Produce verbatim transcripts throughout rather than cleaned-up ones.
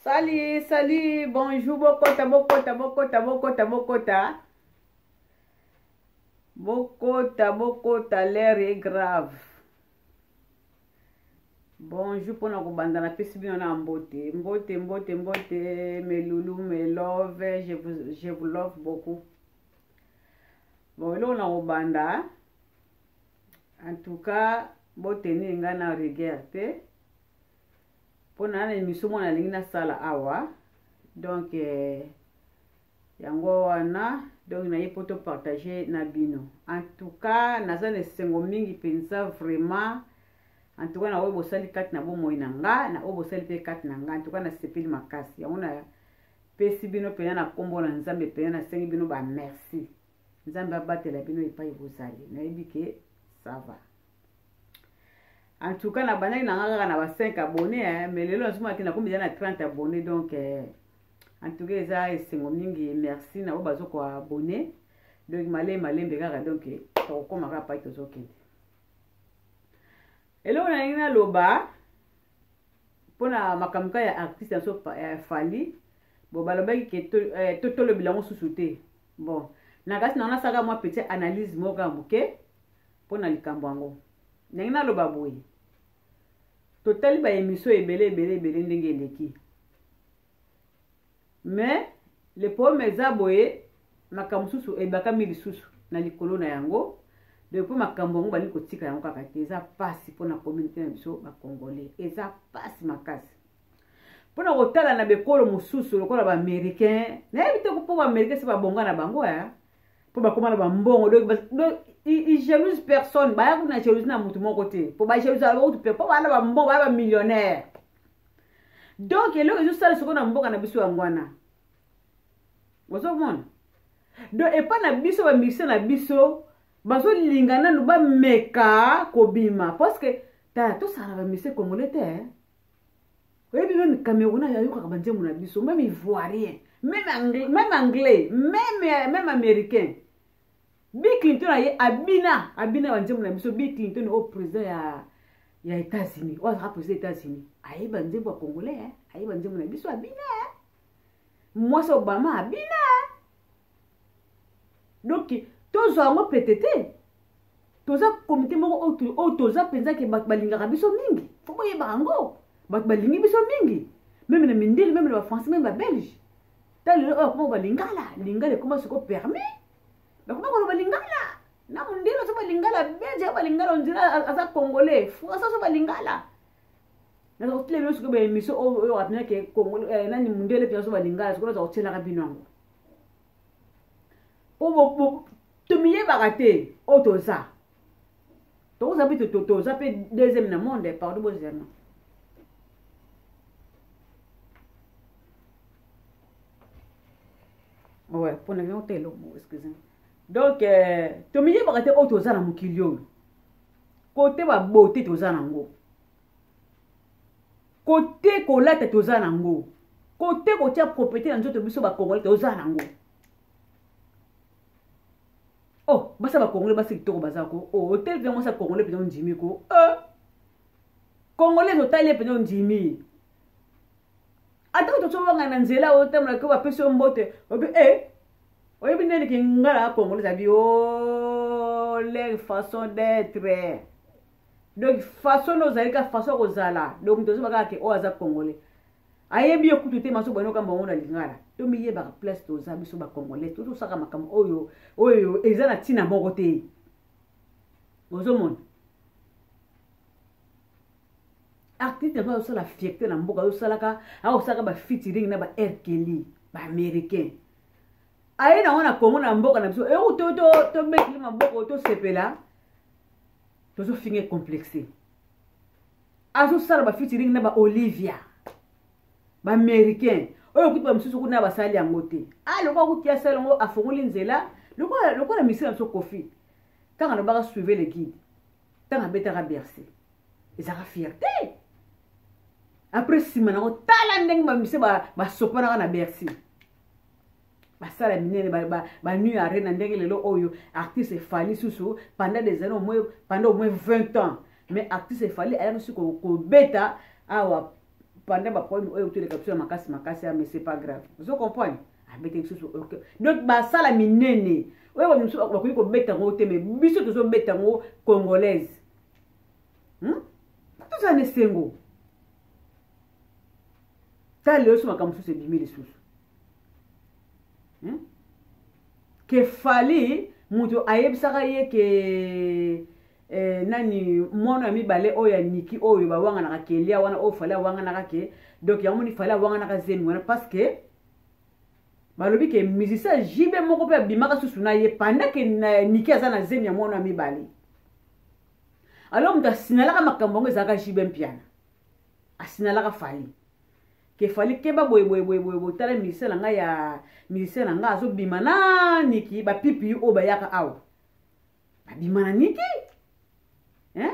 Salut, salut, bonjour, Bokota, Bokota, Bokota, Bokota, Bokota. Bokota, Bokota, l'air est grave. Bonjour pour nous bandana pesi bien na mbote, mbote, mbote, mbote, mes loulous, mes love, je vous, je vous love beaucoup. Bon, là on a banda. En tout cas, bote ni ngana regerte. Pour na émission mon alingna sala awa. Donc eh, yango wana donc na yepoto partager na bino. En tout cas, naza ne sengo mingi pensa vraiment. En tout cas, na obo sali kat na bo moina nga na obo sali pe kat na nga. En tout cas, na sepili makasi. Yango na pesi bino pena na kombo na nzambe pena na sengi bino ba merci. Nzambe abatela bino epai bozali. Na yebike ça va. En tout cas, na banaki na nga na ba cinq abonnés hein, mais lelo nsuma na kombi na trente abonnés donc eh, en tout cas eza esengo mingi merci na oba zo ko abonné. Donc malé malé mbeka donc to koma ka pa to zo kende. Elo na ina loba pona makamka ya artiste so eh, fali bo balobaki ke to eh, to, to le bilango susute. Bon, na kasi na saka moi petite analyse moka mbuke pona likambo ngo. Na ina loba boy. Total ba émission ebele ebele ebele ndenge eleki. Mais le problème zaboye makambo susu ebaka mili susu na likolo na yango. Depuis makambo ngo bali kotika yango kaka te eza pasi pona communauté na biso ba congolais eza pasi makasi pona kotala na bekolo mususu lokola ba américain na ebite ko po ba américain se ba bonga na bango ya po ba koma na ba mbongo donc i jalouse personne ba ya kuna jalouse na mutu moko te po ba jalouse alo tu pe po ba na ba mbongo ba millionnaire donc eloko ezo sala soko na mboka na biso yangwana bozo mona donc e pa na biso ba mission na biso bazo lingana no ba meka kobima parce que ta to sala ba mise congolais te hein oui même camerounais ya yoka ba njemu na biso même ivoirien même anglais même anglais même même américain Bill Clinton aye abina abina ba njemu na biso Bill Clinton au président ya ya États-Unis ou à président États-Unis aye ba njemu congolais hein aye ba njemu na biso abina hein moi so Obama abina donc tozo ngo petete toza comité moko auto toza penza ke balinga biso mingi fo boye bango bak balingi biso mingi même na mindeli même na français même ba belge tali o ko balingala lingala comment se ko permis ba ko ko balingala na mundelo so balingala belge balingala onzira aza congolais français so balingala na ko tele biso ko ba émission o o apna ke congolais na ni mundele pe so balingala so ko za ko tela ka binango o bo Tomiye barate otoza. Toza bito toza pe deuxième na monde pardon bozerna. Ouais, pour ne pas telo, excusez. Donc euh tomiye barate otoza na mukilio. Côté ba beauté toza nango. Côté kolata toza nango. Côté côté propriété na nzoto biso ba congolais toza nango. Oh, basa ba congolais basi kitoko bazako. Oh, hôtel bien moi ça congolais pe on jimi ko. Euh. Congolais hôtel pe on jimi. Ata to so wanga na nzela hôtel na ko ba peso mbote. Obi eh. Obi bine ki ngala congolais sabi oh leur façon d'être. Donc façon nos alika façon kozala. Donc to so baka ke o aza congolais. Ayebi okutu maso bano kamba ona lingala. To miye ba place to za biso ba congolais to to saka makam oyo oyo ezana tina moko te. Bozo mon. Artiste ba so la fierté na mboka yo salaka, a osaka ba featuring na ba R Kelly, ba américain. Aye na wana Congo na mboka na biso e o to to to meki ma mboka to sepela. To so finge complexé. Azo sala ba featuring na ba Olivia. Ba américain oyo kutu ba msusu kuna basali yango te ah loko kutia sala ngo afongoli nzela loko loko na misila so kofi tanga no baka suivre le guide tanga betaka bercer ezaka fierté après sima na ko tala ndenge ba misila ba ba sopana na bercer basala minene ba ba, ba nuit arena ndenge lelo oyo artiste fali susu pendant des années au moins pendant au moins vingt ans mais artiste fali ayano suko ko beta awa pendant ba problème oyo to les captures makasi makasi mais c'est pas grave vous comprenez abete susu donc ba sala minene oyo ba musu ba ko beta ngo te mais biso to zo beta ngo congolaise hmm tout ça ne sengo ta le so makamsu se bimi les susu hmm que fallait muto ayebisaka ye ke eh, nani mwana mibale oya niki oyo ba wanga na kelia wana o fala wanga na ke donc ya moni fala wanga na zemi wana parce que balobi ke musicien jibe moko pe bimaka susu na ye pendant que niki aza na zemi ya mwana mibale alors muta sinalaka makambo ngo ezaka jibe mpiana asinalaka fali ke fali keba boy boy boy boy tala musicien nga ya musicien nga azo bimana niki ba pipi o ba yaka aw ba bimana niki hein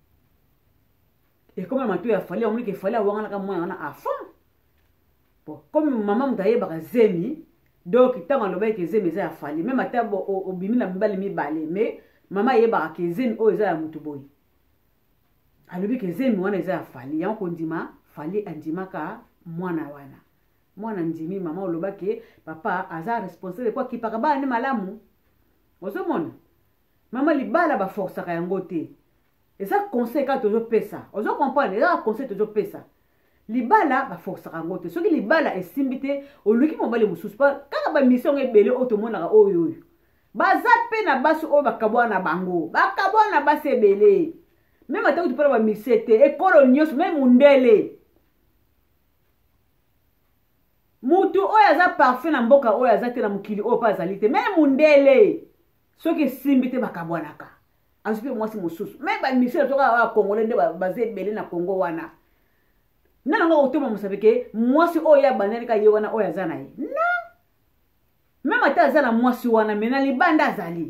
et comme matou ya fali on dit que fali wanga na ka mwana na afon bon comme maman mutaye ba zemi donc tant on que zemi za fali même ata bo o bimi na mbali mi balé mais maman yeba ke zemi o za mutu boy alobi ke zemi wana za fali ya ko ndima fali andima ka mwana wana mwana ndimi mama oloba ke papa aza responsable kwa kipaka ba ni malamu ozomona mama libala ba force ka yango te eza conseil ka tozo pesa ozo comprendre eza conseil tozo pesa libala ba force ka yango te soki libala esimbite oluki mobale mususu pa kaka ba mission ebele otomona ka oyo oyo baza pe na basu o bakabwa na bango bakabwa na base ebele même ata tu parle ba misete e kolonios même mundele mutu oyo aza parfait na mboka oyo aza te na mukili oyo pa azali te même mundele soki simbite bakabwanaka azupe mwasi mususu même ba misete toka wa congolais nde baze belé na Congo wana nana ngo otoma musabeke mwasi oyo ya banani ka ye wana oyo aza na ye na même ata aza na mwasi wana mena libanda azali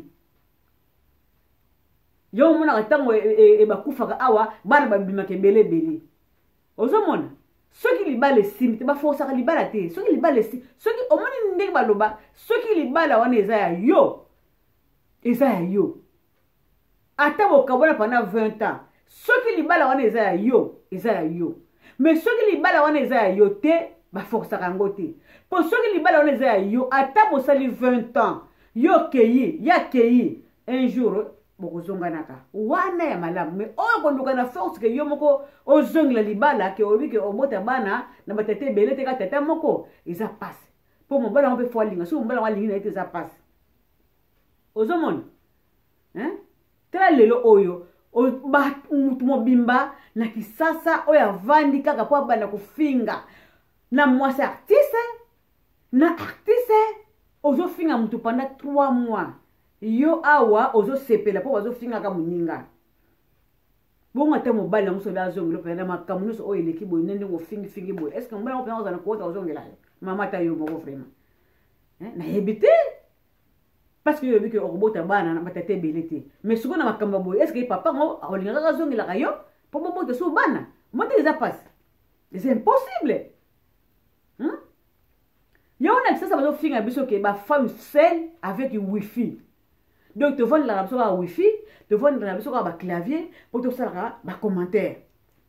yo mona katango e, e bakufaka awa bana babimaka ebele ebele ozomona soki libala esimbi te bafosaka libala te soki libala esi soki omoni ndenge baloba soki libala wana eza ya yo eza ya yo ata bokabona pendant vingt ans soki libala wana eza ya yo eza ya yo mais soki libala wana eza ya yo te bafosaka yango te po soki libala wana eza ya yo ata bosali vingt ans yo keyi ya keyi un jour bokozonga naka wana ya malamu mais oyo konduka na force ke yo moko ozongela libala ke obi ke omota bana na batete belé te ka tata moko eza passe po mo bana mpe foalinga so mbala walingi na ete eza passe ozomona hein tala lelo oyo o ba mutu mobimba na kisasa oyo avandi kaka po bana kufinga na mwasi artiste na artiste ozofinga mutu pendant trois mois yo awa ozo sepela po bazo finga ka muninga bonga te mobali muso ba zongelo pe na makamu so oyo leki boy nende go fingi fingi boy est ce que mbala ko na ko ta zongela mama ta yo moko vraiment hein na yebite parce que yo bi ke okobota bana na batete belete mais suko na makamba boy est ce que papa ngo olinga ka zongela ka yo po bo bote so bana mote za passe c'est impossible hein yo na ça ça bazo finga biso ke ba femme seule avec wifi. Donc, tu vois la rapso à wifi, tu vois la rapso à clavier, pour te faire un commentaire.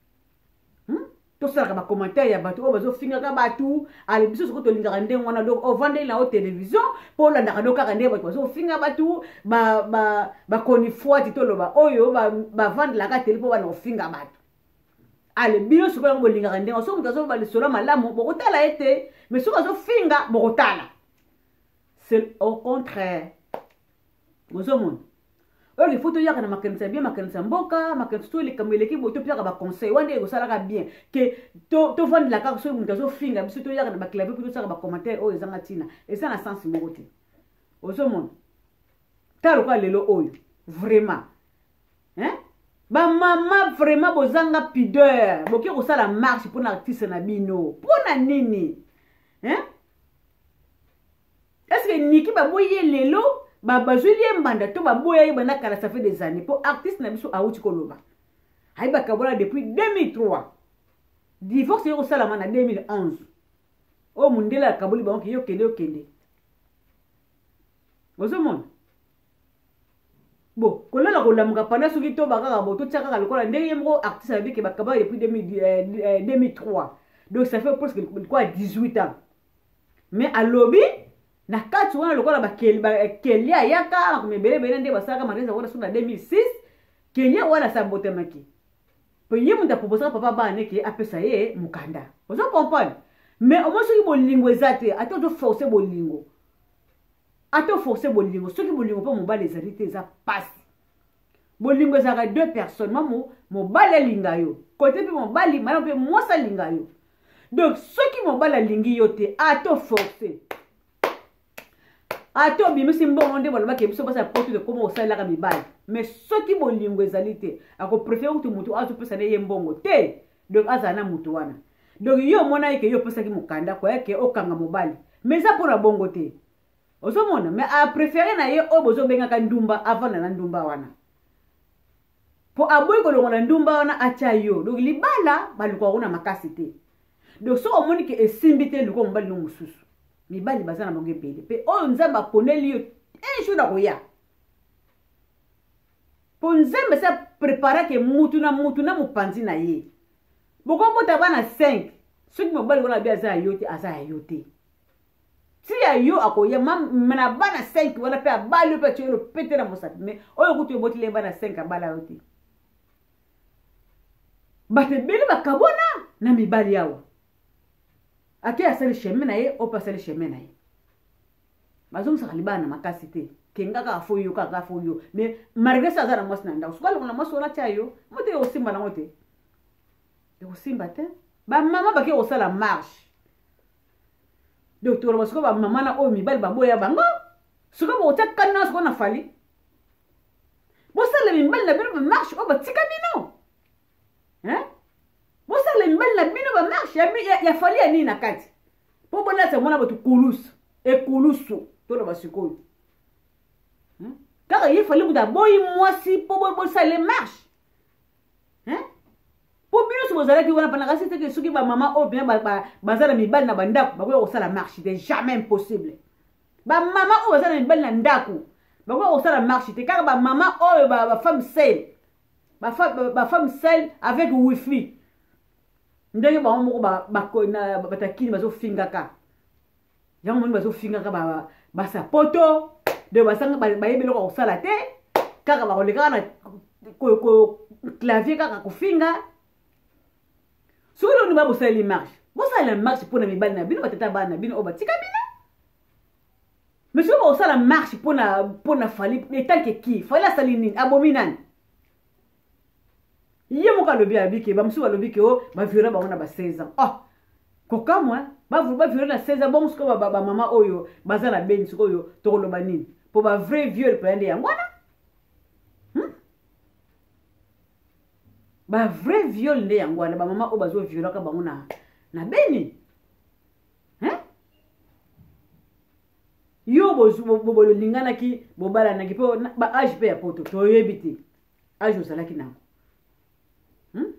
Tu sais un commentaire, il y a bateau, on va finir un bateau, à l'épisode où tu as regardé, on a donc vendu la haute télévision, pour la radio carrément, parce que finir un bateau, bah bah bah qu'on y fois, tu te le bah oh yo, bah bah vendre la carte télé pour va nous finir un bateau. Allez, bien sûr, on va le regarder, on s'en va sur le soleil, mais là, mon bogota l'a été, mais sur le finir, bogota là. C'est au contraire. Ozomon oyo les photos yaka na makanisa bien makanisa mboka makanisa to le kamele ki boto pia ba conseil wande go sala ka bien que to to vendre la carte so muta zo finga biso to yaka na ba clavier pour to sala ba commentaire oyo ezanga tina eza na sens moko te ozomon talo kwa lelo oyo vraiment hein ba mama vraiment bozanga pudeur boki ko sala marche pour na artiste na bino pour na nini hein est-ce que niki ba boye lelo ba bazulie mbanda to ba boya yibana kala ça fait des années pour artiste na biso auti koloba hay ba kabola depuis deux mille trois divorce yo salama na deux mille onze o mundela kaboli ba yo kende yo kende bozomona bon kolala kolamuka pana soki to bakaka bo to tsaka lokola ndenge moko artiste na bike ba kabala depuis deux mille trois donc ça fait presque quoi dix-huit ans mais à lobby na kati wana lokola ba Kelia yaka me bele bele nde basaka mariage wana sur na deux mille six Kelia wana sabote maki pe yemu nda proposer papa ba neke apesa ye mukanda vous comprenez mais au moins soki bolingo ezate ato to forcer bolingo ato forcer bolingo soki bolingo pa mobali ezali te eza passe bolingo ezaka deux personnes mamu mobali linga yo côté pe mobali mana pe mwasa linga yo donc soki mobali lingi yo te ato forcer ato bimisi mbongo nde baloba ke biso basa porte de comment osala ka mibali mais soki bolingo ezali te ako préfère que mutu azo pesa ne ye mbongo te donc azana mutu wana donc yo mona yeke yo pesa ki mukanda kwa yeke okanga mobali mais ça pour la bongo te ozo mona mais a préférer na ye o bozo benga ka ndumba avant na ndumba wana po aboy ko longa ndumba wana acha yo donc libala baluko kuna makasi te donc so omoni ke esimbite luko mobali no mususu mibali bazana monge pele pe o nzamba poneli yo un jour na koya po nzamba sa préparer ke mutu na mutu na mupanzi na ye boko bota bana cinq soki mobali wana bia za yote aza yote si ya yo akoya mana bana cinq wana pe abali pe tuelo pete na mosati mais oyo kutu boti le bana cinq abala yote bate bele bakabona na mibali yawo ake asali chemin na ye o pasali chemin na ye bazom sa libana makasi te kenga ka fo yo ka ka fo yo mais malgré ça za na mwasi na ndako sokala na mwasi ola cha yo mote osimba na mote de osimba te ba mama bake osala marche docteur basiko ba mama na o mibali baboya bango soko bo taka na soko na fali bo sala mibali na bino ba marche o ba tika bino hein bo sala mibali na bino ba marche ya ya fali ya nini na kati po bona se mona botu kulus e kulusu to na basiko hein kaka ye fali muta boyi mwasi po bo bo sala marche hein po bino so bozala ki wana panaka site ke soki ba mama o bien ba bazala mibali na bandako bakoya kosala marche c'est jamais impossible ba mama o bazala mibali na ndako bakoya kosala marche te kaka ba mama o ba, ba femme seule ba femme ba femme seule avec wifi ndenge ba moko ba ba na batakini bazo fingaka yango moni bazo fingaka ba ba sapoto de basanga ba yebelo ko sala te kaka ba koleka na ko ko clavier kaka ko finga solo ni ba bosali marche bosala marche pona mibali na bino batata bana bino obatika bino mais so bosala marche pona pona fali etant que qui fali asali nini abominane ye moka lobi abike ba musu balobi ke o ba violera ba ona ba seize ans oh koka moi ba vulu ba violera na seize ans bon sko ba ba mama oyo bazala beni sko yo to koloba nini po ba vrai viol pende yangwana ba vrai viol nde yangwana ba mama o bazo viola ka bango na na beni hein yo bozu bobolo lingana ki bobala na ki po ba age pe ya poto to yebiti age osala ki nango hmm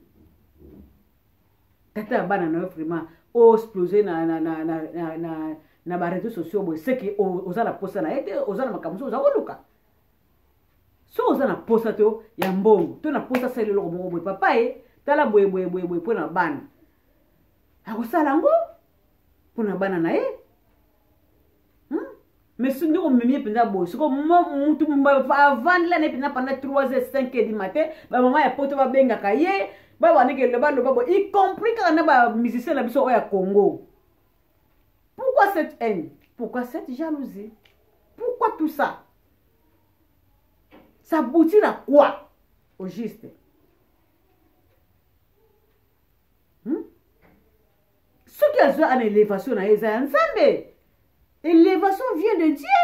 tata bana na vraiment o exploser na na na na na na ba réseaux sociaux bo c'est que ozala posa na ete ozala makamuso ozakoluka so ozana posa to ya mbongo to na posa sele loko bongo boy papa e tala boy boy boy boy pona bana akosala ngo pona bana na e hmm mais si ndiko memi penza boy siko mutu mba avant la ne penza pendant trois heures cinq heures du matin ba mama ya poto ba benga ka ye ba ba neke le ba lo ba y compris quand na ba musicien na biso o ya Congo. Pourquoi cette haine? Pourquoi cette jalousie? Pourquoi tout ça? Ça aboutit à quoi au juste? Hmm? Ce qui a joué en élévation, l'élévation vient de Dieu.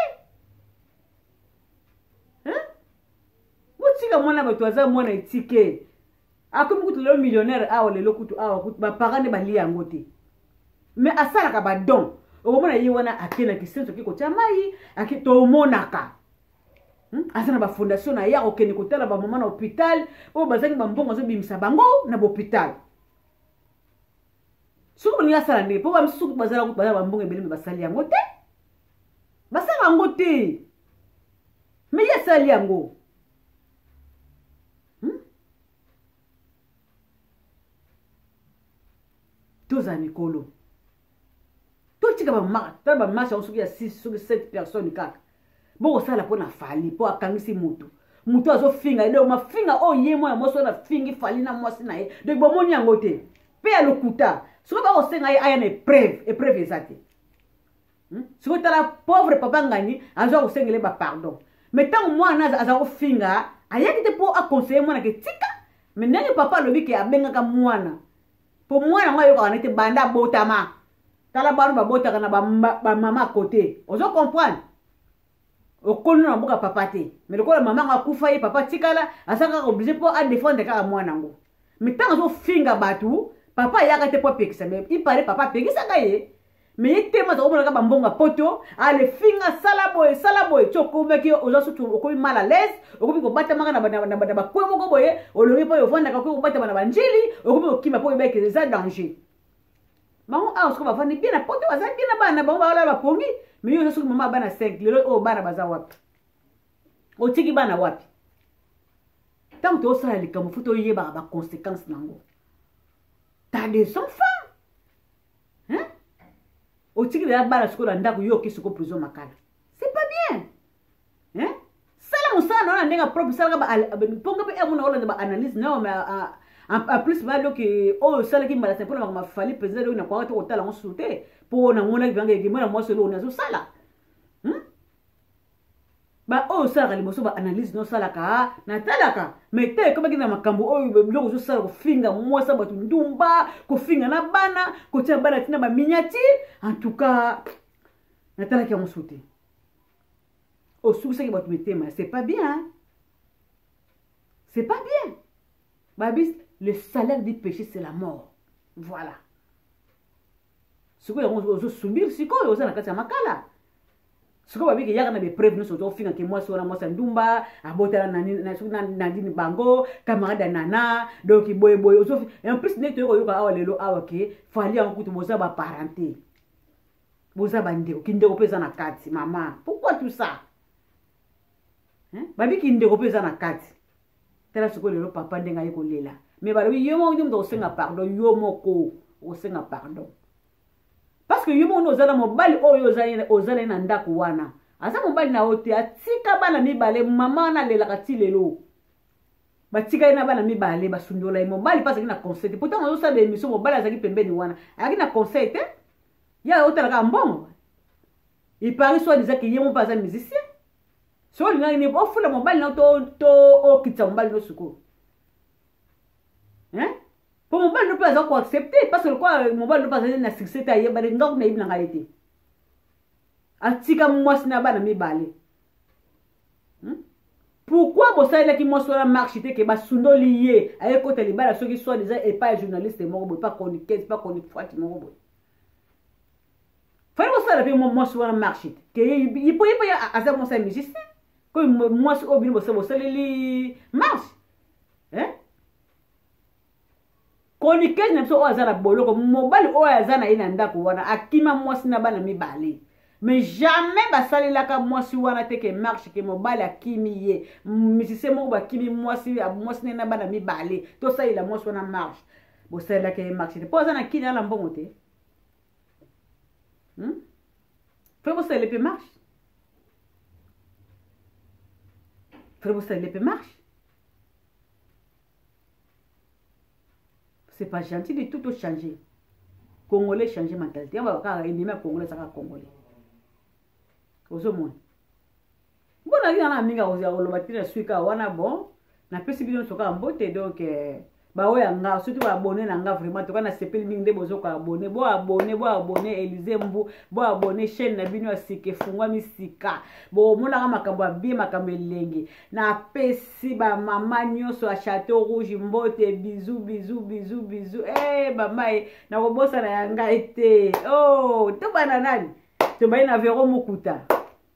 Hein? Vous savez que moi, je suis un ticket. A comme vous êtes millionnaire, ah, les locaux, ah, ma parents ne bali à côté. Mais à ça, la ba don. Au moment où il y a un akena qui sait ce qui est chamai, aki to monaka. Asana ba fondation na ya okene kotala ba mama na hôpital o bazangi ba mbongo zo bimisa bango na hôpital. Suku ni asala ne po ba msuku bazala bazala ba mbongo ebele basali yango te. Basala yango te. Mais ya sali yango. toza mikolo totika bamaka tala bamasha soki ya six soki sept personnes kaka bokosala mpo na fali mpo akangisi mutu mutu azofinga ye donc mafinga oyo ye mwana mwasi oyo nafingi fali na mwasi na ye donc bomoni yango te mpe ya lokuta soki bakosenga ye aya na épreuve épreuve eza te soki tala pauvre papa ngani azwa kosengele bapardon mais ntango mwana aza kofinga ayaki te mpo aconseille mwana ke tika mais ndenge papa alobi ke abengaka mwana mpo mwana ngo ayokaka nete banda abotama tala bana babotaka na bamama à côté ozo comprendre okoni na mboka papa te mais lokola mama ngo akufa ye papa tikala asaka obligé mpo adéfendre kaka mwana ngo mais ntango azofinga bato papa ayaka te mpo apekisa mais ipare papa apekisaka ye mais ye te maza omonaka bambongo poto ale finga sala boye sala boye ti okomaki oza sutu okomi mal à l'aise okomi kobatamaka na bakwe moko boye olongi mpo ovandaka okomi kobatama na banjili okomi kokima mpo oyebaki eza danger bango awa soko bafandi bien na poto baza bien na bana bango baola bapongi mais yo oza soki mama bana cinq lelo oyo bana baza wapi otiki bana wapi ntango toosala likambo fu toyebaka baconséquence nango ta des enfants hein otiki lela bana sikoyo na ndako yo oki siko prison makala c'est pas bien hein sala mosala nao na ndenge propre salaka mponga mpe emona olanda baanalyse nao en plus baloki oyo osalaki mbala se mpona mafali président oyo nakwaka te kotala ngo susu te mpo namonaki bangaki mwana mwasi olo oni azosala ba oyo osalaka liboso baanalyse nao osalaka natalaka mais te ekomaki na makambo oyo biloko ozosala kofinga mwasi bato ndumba kofinga na bana kotia bana tina baminiature en tout cas natalaki yango susu te osukisaki bato mitema c'est pas bien c'est pas bien babis le salaire du péché c'est la mort voilà sikoyo yango ozosubir sikoyo oza na kati ya makala sikoyo babiki yaka na bepreuve nyonso ozofinga ke mwasi wana mwasi ya ndumba abotala na ndini bango camarade ya nana donc boyeboye ozofi en plus ndenge toyokoyoka awa lelo awa ke fali yango kutu boza baparenté boza bandeko kindeko mpe eza na kati mama pourquoi tout ça babiki ndeko mpe eza na kati tala sikoyo lelo papa ndenge aye kolela mais balobi yo moko ndi moto osenga pardon yo moko osenga pardon parce que yo moko ozala mobali oyo ozala na ndako wana aza mobali na yo te atika bana mibale mama wana alelaka ti lelo batika ye na bana mibale basundola ye mobali mpe azalaki na conseil te pourtant ozosala émission mobali azalaki pembeni wana ayaki na conseil te ya otalaka mbongo ipari so adizaki ye mo mpe aza musicien so olingaki ni ofula mobali na to okitisa mobali no sikoyo hein po mobali no mpe aza koaccepte parce que lokwa mobali no mpe azali na succès te ayebani ngaku nayebi na ngai te atika mwasi na bana mibale pourquoi bosalelaki mwasi wana marche te ke basundoli ye ayekota libala soki soit déjà epa ya journaliste moko boye pa chroniqueuse pa chroniqueuse moko boye fali bosala mpe mwasi wana marche te ke yipo yipo aza mwasi ya musicien koyo mwasi oyo bino bosaleli marche hein chroniqueuse na biso oyo aza na boloko mobali oyo aza na ye na ndako wana akima mwasi na bana mibale mais jamais basalelaka mwasi wana te ke marche ke mobali akimi ye musicien moko bakimi mwasi mwasi na bana mibale tosalela mwasi wana marche bosalelaka ye marche te mpo aza na kini ala mbongo te fe bosalele mpe marche fe bosalele mpe marche c'est pas gentil de tout changer congolais changer mentalité yamba kaka ennemi ya congolais saka congolais ozomona mbona kina na minga ozia koloba tina suika wana bon na pesi bino soka mbote donc baoya nga surtout ba abonné na nga vraiment toka na sepeli mingi nde bozoka abonné bo abonné bo abonné Élysée Mbu bo abonné chaîne na bino ya sike fungwa misika bo mona ka makambo ya bien makambo elengi na pesi ba mama nyonso a Château Rouge mbote bisous bisous bisous bisous eh mama e na kobosa na yanga ete oh to bana nani to bayi na Vero Mukuta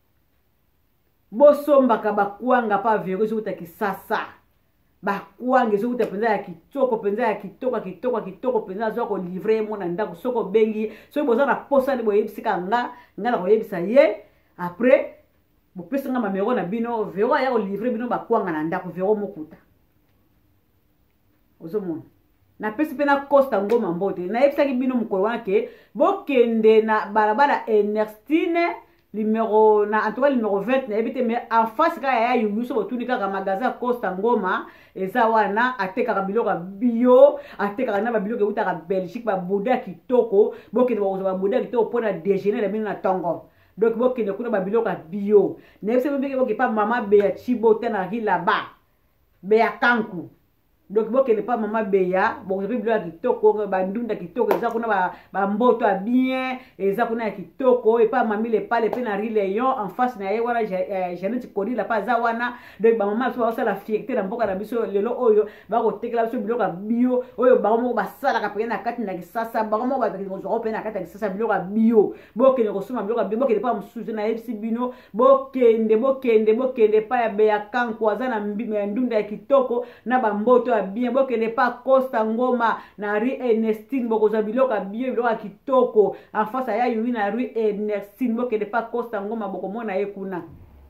bosombaka bakwanga pa Vero zuta kisasa bakwanga zuta penza ya kitoko penza ya kitoko kitoko kitoko penza zo ko livrer mo na ndako soko bengi so boza na posa ni boyebisika nga nga na koyebisa ye après bo pesa nga mamero na bino Vero ya ko livrer bino bakwanga na ndako Vero Mukuta ozomona na pesi pe na Costa Ngoma mbote na yebisaki bino mokolo wana ke bokende na balabala Ernestine numéro na en tout cas numéro vingt na yebite mais en face ka ya yuyu so botuni kaka magasin Costa Ngoma eza wana atekaka biloko bio atekaka na biloko utaka Belgique ba boda kitoko bokende ba boda kitoko pona déjeuner na bino na tongo donc bokende kuna ba biloko bio na yebise mbeke boke pa mama Beya Chibote na ri là-bas Beya Kanku donc bokende pa mama Beya bon biloko ya kitoko ba ndunda kitoko eza kuna ba, ba mboto a bien eza kuna ya kitoko et pas mami le pale pe na ri Léon en face na ye wana Jeannette Kodi la pa za wana donc ba mama so ba la fierté na mboka na biso lelo oyo ba ko tekela biso biloko bio oyo ba mo ba sala ka pe na kati na kisasa ba mo ba ko zo pe na kati na kisasa biloko bio bokende ko soma biloko bio bokende pa musuzu na yebisi bino bokende bokende bokende pa ya Beya Kanku aza na ndunda ya kitoko na ba mboto bien bokende pa Costa Ngoma na rue Ernestine bokoza biloko bio biloko kitoko en face ya yuwi na rue Ernestine bokende pa Costa Ngoma bokomona ye kuna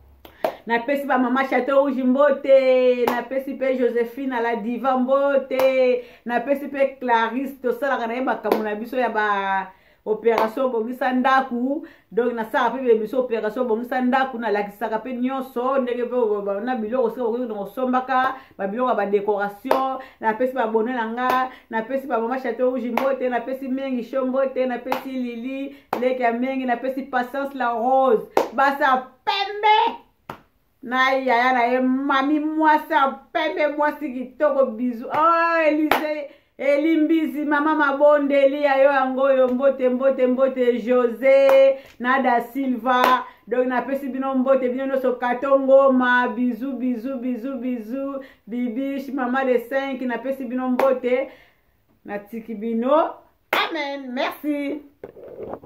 na pesi ba mama Chateau Rouge mbote na pesi pe Joséphine à la diva mbote na pesi pe Clarisse to sala kana yeba kamuna biso ya ba opération bongisa ndaku donc na sala pe biso opération bongisa ndaku na lakisaka pe nyonso ndenge pe na biloko so ko sombaka ba biloko ba décoration na pesi ba bonne nanga na pesi ba mama Chateau Rouge mbote na pesi mengi chombote na pesi Lili leki ya mengi na pesi Patience la Rose basa pembe na yaya na ye mami mwasa pembe mwasi kitoko bizu oh Elise Elimbizi mama mabonde Elia yo yangoyo mbote mbote mbote José Nada Silva donc na pesi bino mbote bino no so Katongoma bizu bizu bizu bizu bibish mama de cinq na pesi bino mbote na tiki bino amen merci.